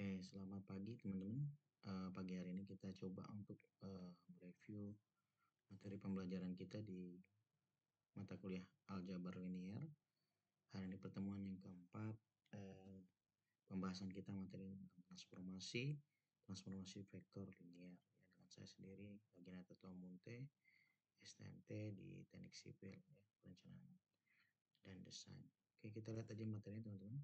Oke, selamat pagi teman-teman. Pagi hari ini kita coba untuk mereview materi pembelajaran kita di mata kuliah aljabar linear. Hari ini pertemuan yang keempat, pembahasan kita materi tentang transformasi vektor linear. Ya, dengan saya sendiri, Baginata Tuamunte, STMT di Teknik Sipil, ya, Perencanaan dan Desain. Oke, kita lihat aja materinya teman-teman.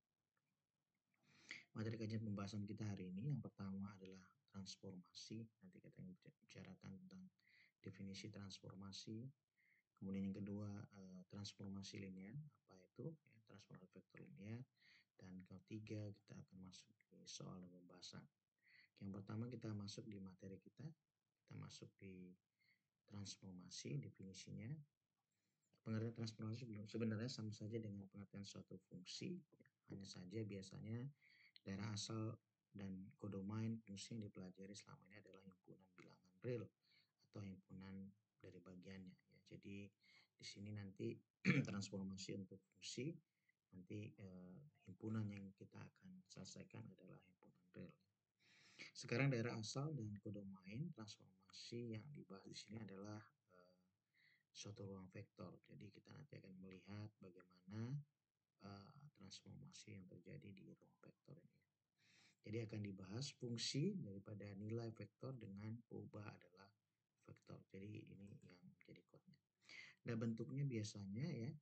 Materi kajian pembahasan kita hari ini yang pertama adalah transformasi. Nanti kita bicarakan tentang definisi transformasi. Kemudian yang kedua transformasi linear, apa itu? Ya, transformasi vektor linear. Dan ketiga kita akan masuk ke soal dan pembahasan. Yang pertama kita masuk di materi kita. Kita masuk di transformasi, definisinya. Pengertian transformasi sebenarnya sama saja dengan pengertian suatu fungsi. Hanya saja biasanya daerah asal dan kodomain fungsi yang dipelajari selama ini adalah himpunan bilangan real atau himpunan dari bagiannya. Ya, jadi di sini nanti transformasi untuk fungsi, nanti himpunan yang kita akan selesaikan adalah himpunan real. Sekarang daerah asal dan kodomain transformasi yang dibahas di sini adalah suatu ruang vektor. Jadi kita nanti akan melihat bagaimana transformasi yang terjadi di ruang vektor ini. Jadi akan dibahas fungsi daripada nilai vektor dengan peubah adalah vektor. Jadi ini yang menjadi kodenya. Nah bentuknya biasanya ya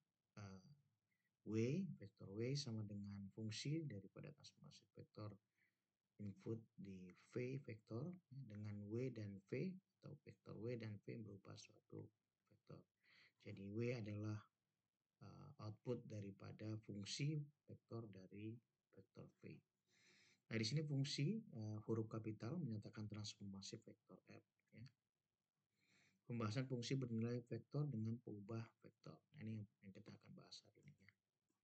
vektor W sama dengan fungsi daripada transformasi vektor input di V vektor dengan W dan V atau vektor W dan V berupa suatu vektor. Jadi W adalah output daripada fungsi vektor dari vektor V. Nah, di sini fungsi huruf kapital menyatakan transformasi vektor F. Ya. Pembahasan fungsi bernilai vektor dengan peubah vektor. Nah, ini yang kita akan bahas hari ini. Ya.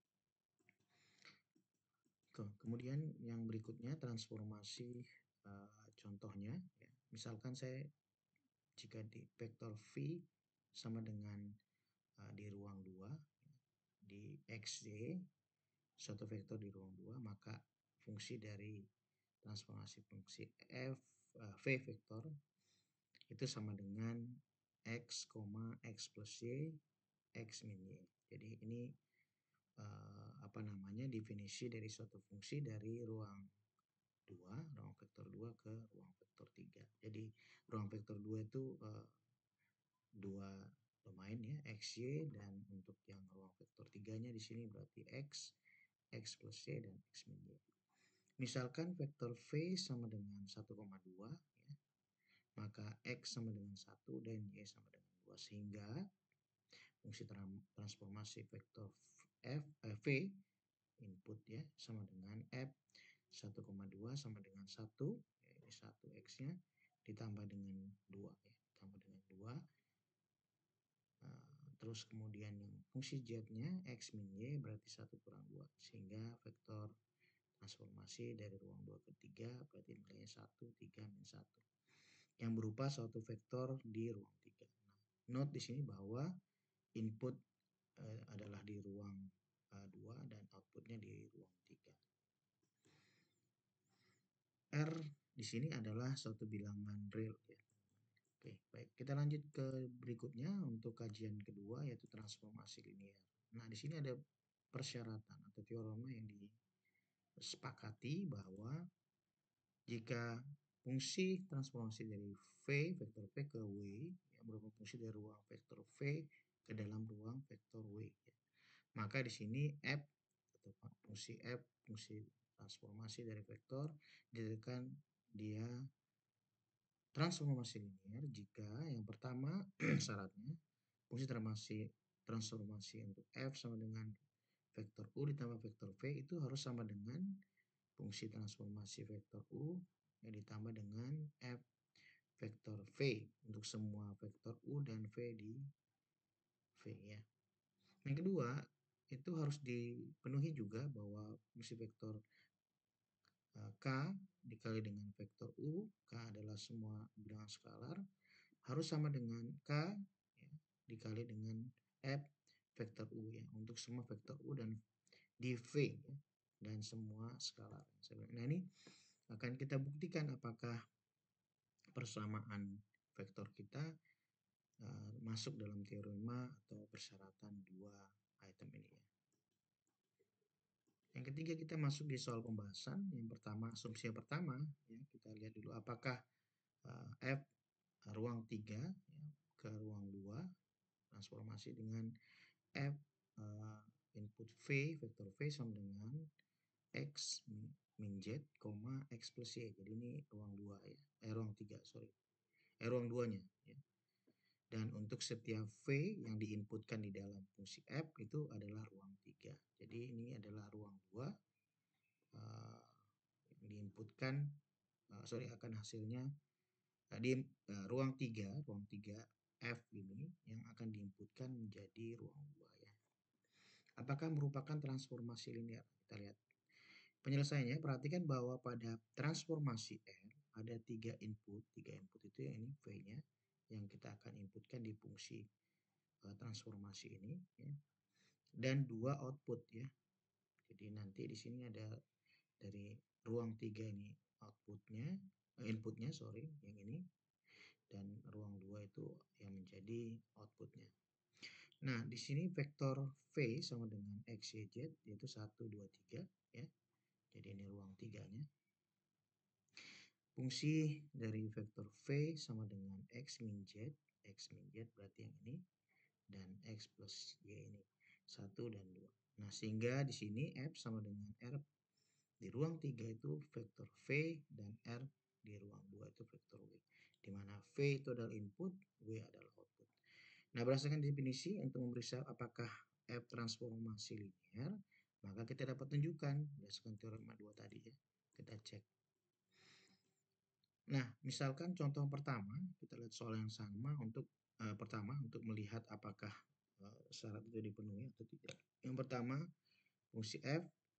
Kemudian yang berikutnya transformasi contohnya. Ya. Misalkan jika di vektor V sama dengan di ruang 2, di XY, suatu vektor di ruang 2, maka fungsi dari transformasi fungsi V vektor itu sama dengan X, X plus Y, X min Y. Jadi ini definisi dari suatu fungsi dari ruang 2, ruang vektor 2 ke ruang vektor 3. Jadi ruang vektor 2 itu dua domain ya, XY, dan untuk yang ruang vektor 3-nya di sini berarti X plus Y dan X min Y. Misalkan vektor V sama dengan 1,2 ya, maka X sama dengan 1 dan Y sama dengan 2 sehingga fungsi transformasi vektor V input ya sama dengan F 1,2 sama dengan 1 ya, ini 1 X-nya ditambah dengan 2 ya, ditambah dengan 2. Terus kemudian yang fungsi Z-nya X min Y berarti 1 kurang 2 sehingga vektor transformasi dari ruang 2 ke 3 berarti nilainya 1, 3, min 1 yang berupa suatu vektor di ruang 3. Nah, note di sini bahwa input adalah di ruang 2 dan outputnya di ruang 3. R di sini adalah suatu bilangan real ya. Oke, baik. Kita lanjut ke berikutnya untuk kajian kedua yaitu transformasi linear. Nah, di sini ada persyaratan atau teorema yang disepakati bahwa jika fungsi transformasi dari V, vektor V ke W, yang berupa fungsi dari ruang vektor V ke dalam ruang vektor W. Ya. Maka di sini F, atau fungsi F, fungsi transformasi dari vektor, dijadikan dia transformasi linear jika yang pertama syaratnya fungsi transformasi untuk F sama dengan vektor U ditambah vektor V itu harus sama dengan fungsi transformasi vektor U yang ditambah dengan F vektor V untuk semua vektor U dan V di V ya. Yang kedua, itu harus dipenuhi juga bahwa fungsi vektor K dikali dengan vektor U, K adalah semua bilangan skalar, harus sama dengan K ya, dikali dengan F vektor U ya, untuk semua vektor U dan di V ya, dan semua skalar. Nah, ini akan kita buktikan apakah persamaan vektor kita masuk dalam teorema atau persyaratan dua item ini ya. Yang ketiga, kita masuk di soal pembahasan. Yang pertama, asumsi yang pertama ya, kita lihat dulu apakah F ruang 3 ya, ke ruang 2 transformasi dengan F input V, vektor V sama dengan X min Z, X plus Y. Jadi ini ruang 2 ya, ruang 3 sorry. Ruang 2-nya ya. Dan untuk setiap V yang diinputkan di dalam fungsi F itu adalah ruang 3. Jadi ini adalah ruang 2 yang diinputkan akan hasilnya di ruang 3 F ini yang akan diinputkan menjadi ruang 2 ya. Apakah merupakan transformasi linear? Kita lihat. Penyelesaiannya, perhatikan bahwa pada transformasi R ada 3 input. 3 input itu yang ini V-nya yang kita akan inputkan di fungsi transformasi ini ya. Dan 2 output ya. Jadi nanti di sini ada dari ruang 3 ini outputnya, inputnya sorry, yang ini. Dan ruang 2 itu yang menjadi outputnya. Nah, di sini vektor V sama dengan X, Y, Z, yaitu 1, 2, 3 ya. Jadi ini ruang 3-nya. Fungsi dari vektor V sama dengan X min Z berarti yang ini, dan X plus Y ini 1 dan 2. Nah, sehingga di sini F sama dengan R di ruang 3 itu vektor V dan R di ruang 2 itu vektor W. Di mana V itu adalah input, W adalah output. Nah, berdasarkan definisi untuk memeriksa apakah F transformasi linear, maka kita dapat tunjukkan berdasarkan teorema 2 tadi ya. Kita cek. Nah, misalkan contoh pertama, kita lihat soal yang sama untuk pertama untuk melihat apakah syarat itu dipenuhi atau tidak. Yang pertama, fungsi F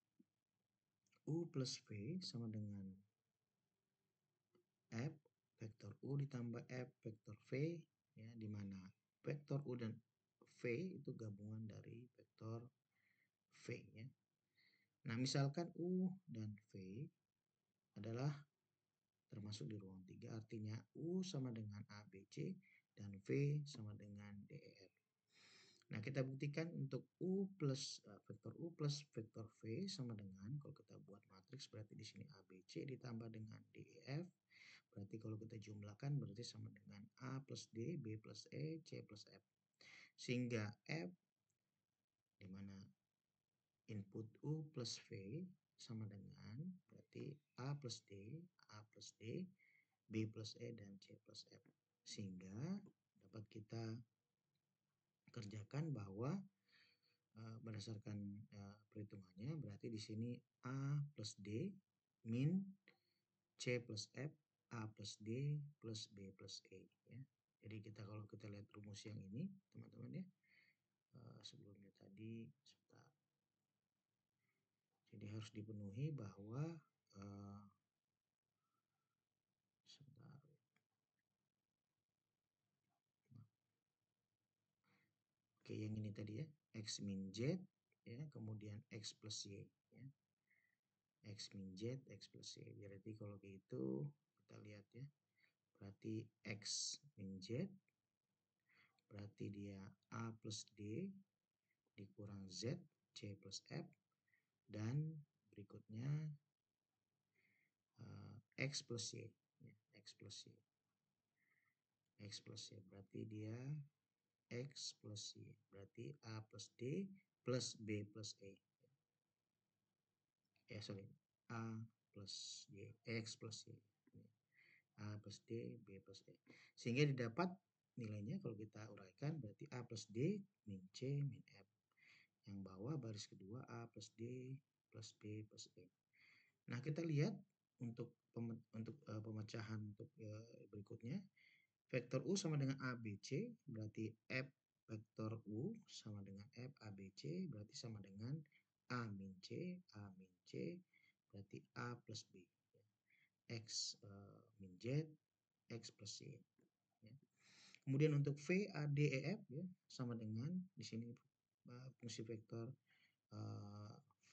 U plus V sama dengan F vektor U ditambah F vektor V ya, di mana vektor U dan V itu gabungan dari vektor V ya. Nah, misalkan U dan V adalah termasuk di ruang 3, artinya U sama dengan ABC dan V sama dengan DEF. Nah, kita buktikan untuk vektor U plus vektor V sama dengan, kalau kita buat matriks berarti di sini ABC ditambah dengan DEF. Berarti kalau kita jumlahkan berarti sama dengan A plus D, B plus E, C plus F. Sehingga F di mana input U plus V sama dengan berarti A plus D, B plus E, dan C plus F. Sehingga dapat kita kerjakan bahwa berdasarkan perhitungannya berarti di sini A plus D min C plus F, A plus D plus B plus E ya. Jadi kalau kita lihat rumus yang ini teman-teman ya, sebelumnya tadi sebentar. Jadi harus dipenuhi bahwa sebentar. Oke, yang ini tadi ya, X min Z ya, kemudian X plus Y ya. X min Z, X plus Y. Berarti kalau begitu kita lihat ya. Berarti X min Z berarti dia A plus D dikurang Z, C plus F, dan berikutnya X plus Y ya, X plus Y. X plus Y berarti dia X plus Y berarti A plus D plus B plus E. Sorry, A plus Y, X plus Y. A plus D, B plus E. Sehingga didapat nilainya kalau kita uraikan berarti A plus D min C min F. Yang bawah baris kedua A plus D plus B plus E. Nah, kita lihat untuk pemecahan untuk berikutnya. Vektor U sama dengan ABC berarti F vektor U sama dengan F ABC berarti sama dengan A min C berarti A plus B. X min Z, X plus Y. Ya. Kemudian untuk V, A, D, E, F ya, sama dengan di sini fungsi vektor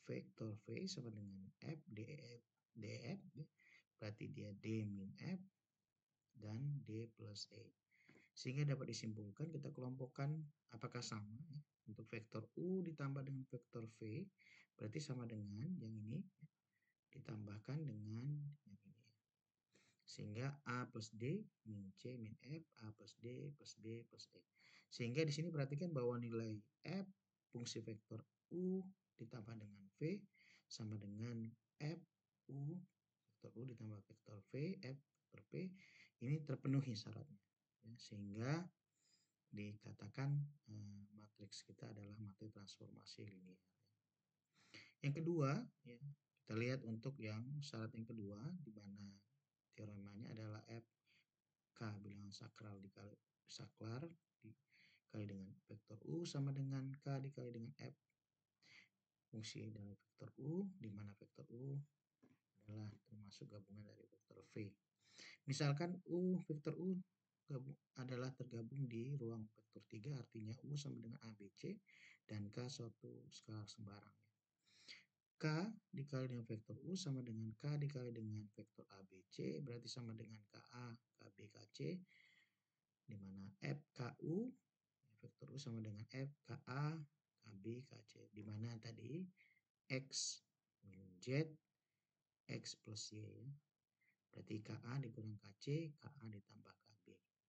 vektor V sama dengan F DEF, berarti dia D min F dan D plus E. Sehingga dapat disimpulkan kita kelompokkan apakah sama ya. Untuk vektor U ditambah dengan vektor V berarti sama dengan yang ini ya, ditambahkan dengan yang ini. Sehingga A plus D min C min F, A plus D plus B plus E. Sehingga di sini perhatikan bahwa nilai F fungsi vektor U ditambah dengan V sama dengan F U, vektor U ditambah vektor V, F vektor P, ini terpenuhi syaratnya. Ya, sehingga dikatakan matriks kita adalah matriks transformasi linear. Yang kedua, ya, kita lihat untuk yang syarat yang kedua, di mana teoremanya adalah F K bilangan sakral dikali dikali dengan vektor U sama dengan K dikali dengan F fungsi dari vektor U, di mana vektor U adalah termasuk gabungan dari vektor V. Misalkan vektor U adalah tergabung di ruang vektor 3, artinya U sama dengan ABC dan K suatu skalar sembarang. K dikali dengan vektor U sama dengan K dikali dengan vektor ABC, berarti sama dengan KA, KB, KC, di mana FKU, vektor U sama dengan FKA, KB, KC, di mana tadi X min Z, X plus Y, ya. Berarti KA dikurang KC, KA ditambah KB.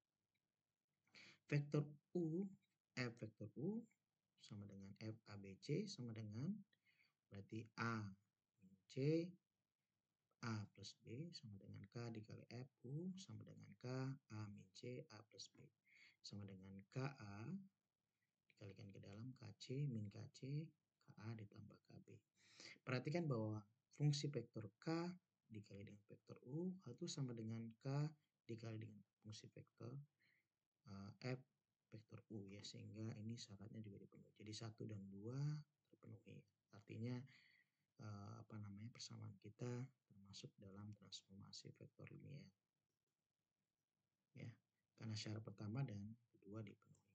Vektor U, F vektor U sama dengan F ABC sama dengan berarti A min C, A plus B sama dengan K dikali F U sama dengan K A min C A plus B sama dengan KA dikalikan ke dalam KC min KC KA ditambah KB. Perhatikan bahwa fungsi vektor K dikali dengan vektor U itu sama dengan K dikali dengan fungsi vektor F vektor U ya, sehingga ini syaratnya juga dipenuhi. Jadi 1 dan 2 terpenuhi. Artinya persamaan kita termasuk dalam transformasi vektor linear. Ya, karena syarat pertama dan kedua dipenuhi.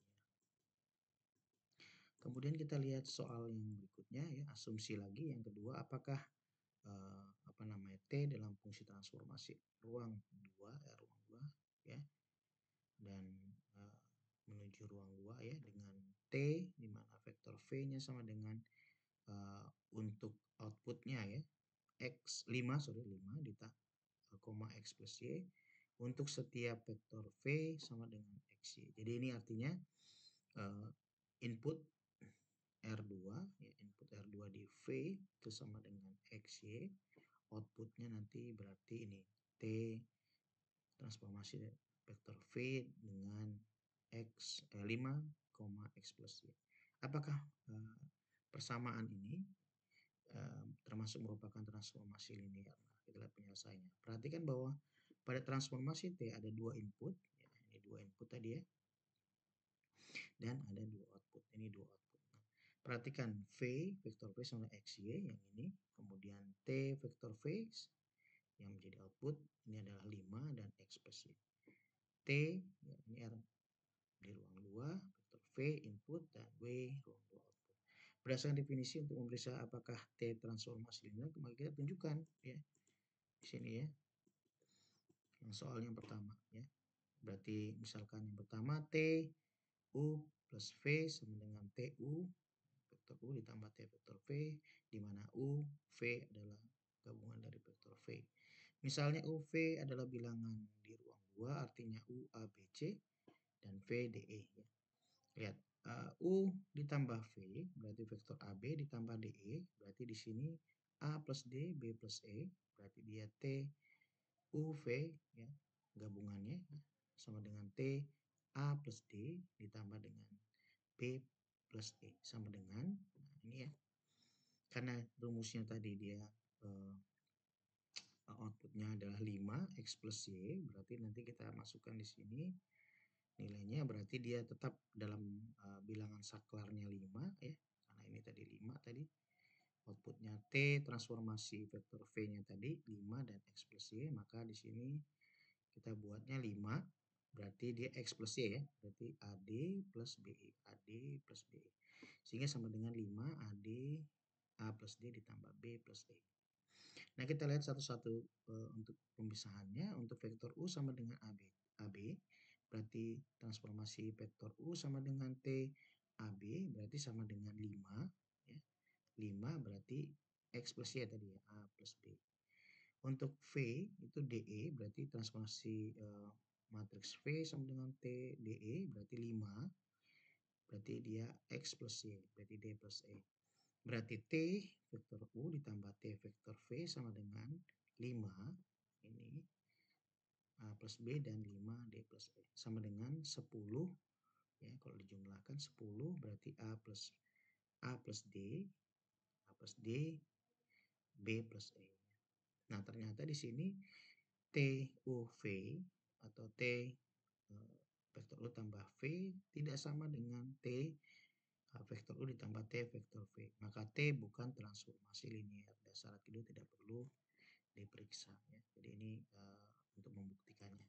Kemudian kita lihat soal yang berikutnya ya, asumsi lagi yang kedua, apakah T dalam fungsi transformasi ruang 2 ya dan menuju ruang 2 ya dengan T di mana vektor V-nya sama dengan untuk outputnya ya X 5 ditambah X plus Y untuk setiap vektor V sama dengan XY. Jadi ini artinya input R2 ya, input R2 di V itu sama dengan XY, outputnya nanti berarti ini T transformasi vektor V dengan X 5, X plus Y. Apakah persamaan ini termasuk merupakan transformasi linear? Nah, kita lihat penyelesaiannya. Perhatikan bahwa pada transformasi T ada dua input, ya, ini dua input tadi ya, dan ada dua output, ini dua output. Nah, perhatikan V, vektor V sama XY yang ini, kemudian T vektor V yang menjadi output, ini adalah 5 dan X plus Y. T, ya, ini R di ruang 2, vektor V input dan W ruang 2 output. Berdasarkan definisi untuk memeriksa apakah T transformasi linear, maka kita tunjukkan ya di sini ya. Yang soal yang pertama ya. Berarti misalkan yang pertama T U plus V sama dengan TU vektor U ditambah T vektor V, di mana U, V adalah gabungan dari vektor V. Misalnya UV adalah bilangan di ruang 2, artinya U A B C dan V D E ya. Lihat U ditambah V berarti vektor AB ditambah DE, berarti di sini A plus D B plus E, berarti dia T UV ya, gabungannya sama dengan T A plus D ditambah dengan B plus E sama dengan, nah ini ya, karena rumusnya tadi dia outputnya adalah 5 X plus Y, berarti nanti kita masukkan di sini nilainya, berarti dia tetap dalam bilangan saklarnya 5 ya, karena ini tadi 5 tadi outputnya T transformasi vektor V-nya tadi 5 dan X plus Y, maka di sini kita buatnya 5 berarti dia X plus Y ya, berarti AD plus BE, AD plus BE, sehingga sama dengan 5 AD A plus D ditambah B plus D. Nah, kita lihat satu-satu untuk pemisahannya. Untuk vektor U sama dengan AB, berarti transformasi vektor U sama dengan T AB berarti sama dengan 5. Ya. 5 berarti X plus Y tadi ya, A plus B. Untuk V itu DE berarti transformasi matriks V sama dengan T DE berarti 5. Berarti dia X plus Y, berarti D plus E. Berarti T vektor U ditambah T vektor V sama dengan 5. Ini A plus B dan 5 D plus E. Sama dengan 10. Ya, kalau dijumlahkan 10 berarti A plus D, A plus D, B plus E. Nah, ternyata di sini TUV atau T vektor U tambah V tidak sama dengan T vektor U ditambah T vektor V. Maka T bukan transformasi linear. Dasar kedua tidak perlu diperiksa. Ya. Jadi ini untuk membuktikannya.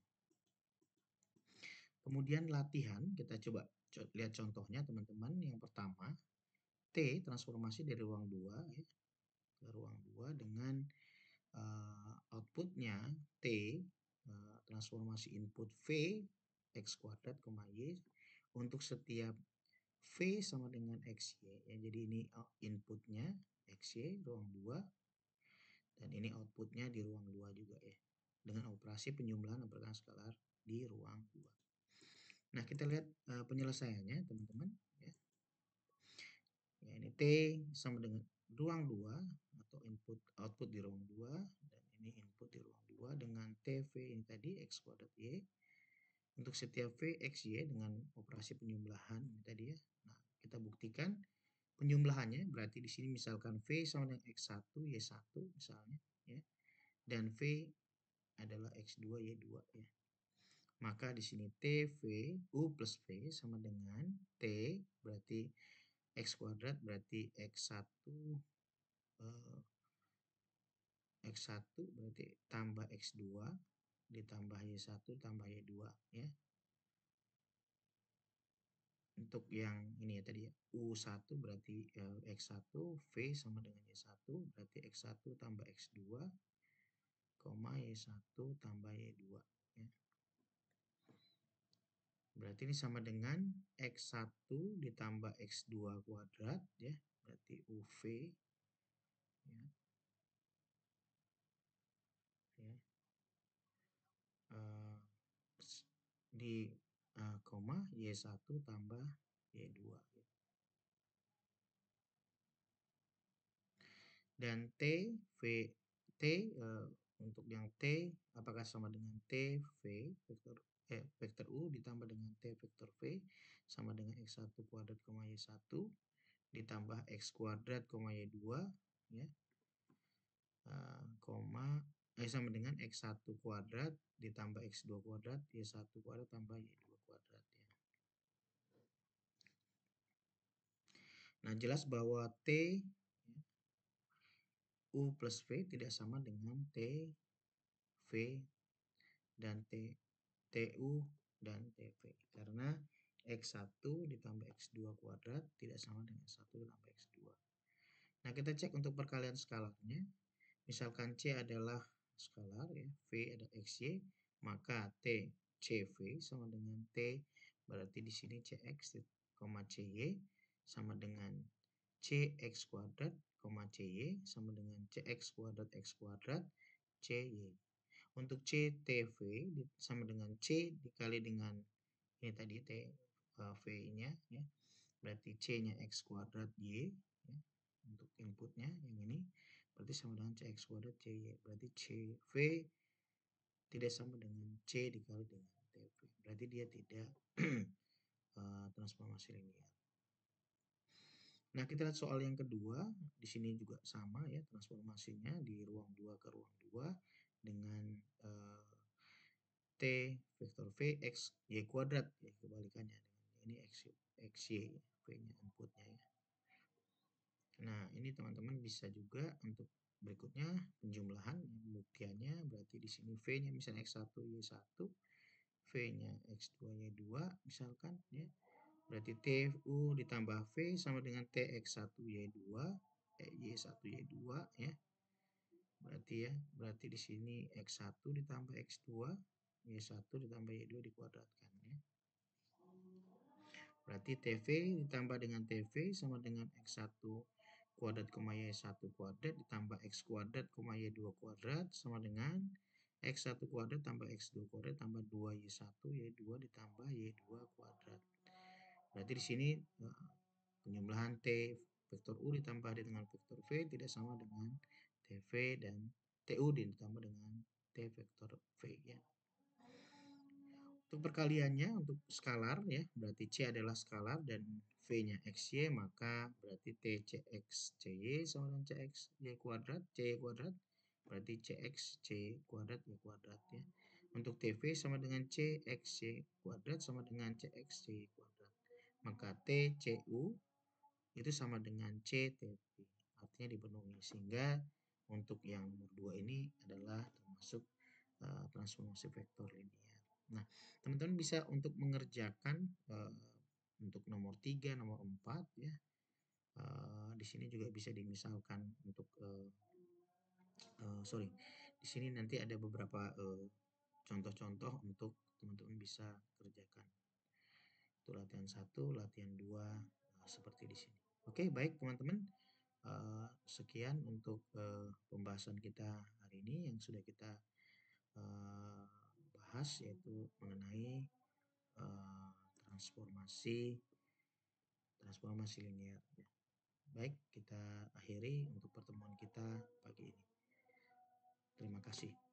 Kemudian latihan, kita coba lihat contohnya teman-teman. Yang pertama, T transformasi dari ruang 2 ya, ke ruang 2 dengan outputnya T transformasi input V X kuadrat, Y untuk setiap V sama dengan XY ya. Jadi ini inputnya XY ruang 2 dan ini outputnya di ruang 2 juga ya. Dengan operasi penjumlahan operasi skalar di ruang 2. Nah, kita lihat penyelesaiannya teman-teman ya. Ya, ini T sama dengan ruang 2 atau input output di ruang 2 dan ini input di ruang 2 dengan TV ini tadi X kuadrat Y untuk setiap V X Y dengan operasi penjumlahan ini tadi ya. Nah, kita buktikan penjumlahannya berarti di sini misalkan V sama dengan X1 Y1 misalnya ya. Dan V adalah X2 Y2 ya. Maka di sini TV U plus V sama dengan T berarti X kuadrat berarti X1 X1 berarti tambah X2 ditambah Y1 tambah Y2 ya. Untuk yang ini ya tadi ya, U1 berarti X1 V sama dengan Y1 berarti X1 tambah X2, Y1 tambah Y2 ya. Berarti ini sama dengan X1 ditambah X2 kuadrat ya, berarti UV ya. Ya. Di koma Y1 tambah Y2 ya. Dan untuk yang T apakah sama dengan T V vektor U ditambah dengan T vektor V sama dengan X1 kuadrat, Y1 ditambah X kuadrat, Y2 ya, sama dengan X1 kuadrat ditambah X2 kuadrat, Y1 kuadrat tambah Y2 kuadrat ya. Nah, jelas bahwa T U plus V tidak sama dengan T V dan TU dan TV karena X1 ditambah X2 kuadrat tidak sama dengan 1 ditambah X2. Nah, kita cek untuk perkalian skalarnya. Misalkan C adalah skalar ya, V adalah XY, maka T CV sama dengan T berarti di sini CX, CY sama dengan CX kuadrat, CY sama dengan CX kuadrat X kuadrat CY. Untuk CTV sama dengan C dikali dengan ini tadi V-nya ya. Berarti C-nya X kuadrat Y ya. Untuk inputnya yang ini berarti sama dengan CX kuadrat CY. Berarti CV tidak sama dengan C dikali dengan TV. Berarti dia tidak transformasi linear. Nah, kita lihat soal yang kedua. Di sini juga sama ya transformasinya di ruang 2 ke ruang 2 dengan T vektor V X Y kuadrat ya, kebalikannya dengan ini X Y V-nya inputnya ya. Nah, ini teman-teman bisa juga untuk berikutnya penjumlahan pembuktiannya berarti di sini V-nya misalnya X1 Y1, V-nya X2 Y2 misalkan ya. Berarti TU ditambah V sama dengan TX1 Y2 Y1 Y2 ya. Berarti di sini X1 ditambah X2 Y1 ditambah Y2 dikuadratkan ya. Berarti TV ditambah dengan TV sama dengan X1 kuadrat, Y1 kuadrat ditambah X kuadrat, Y2 kuadrat sama dengan X1 kuadrat tambah X2 kuadrat tambah 2Y1 Y2 ditambah Y2 kuadrat. Berarti di sini penjumlahan T vektor U ditambah dengan vektor V tidak sama dengan TV dan TU ditambah dengan T vektor V ya. Untuk perkaliannya untuk skalar ya, berarti C adalah skalar dan V-nya XY, maka berarti TCX CY sama dengan CX Y kuadrat, CY kuadrat, berarti CX C kuadrat Y kuadrat ya. Untuk TV sama dengan CX Y kuadrat sama dengan CX Y kuadrat. Maka TCU itu sama dengan CTP, artinya dipenuhi, sehingga untuk yang nomor 2 ini adalah termasuk transformasi vektor linear. Nah, teman-teman bisa untuk mengerjakan untuk nomor 3, nomor 4 ya. Di sini juga bisa dimisalkan untuk di sini nanti ada beberapa contoh-contoh untuk teman-teman bisa kerjakan. Itu latihan 1, latihan 2 seperti di sini. Oke, baik teman-teman. Sekian untuk pembahasan kita hari ini yang sudah kita bahas, yaitu mengenai transformasi linear. Baik, kita akhiri untuk pertemuan kita pagi ini. Terima kasih.